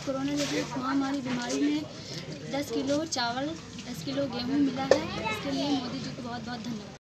Corona जैसी महामारी बीमारी में 10 किलो चावल 10 किलो गेहूँ मिला है। इसके लिए मोदी जी को बहुत बहुत धन्यवाद।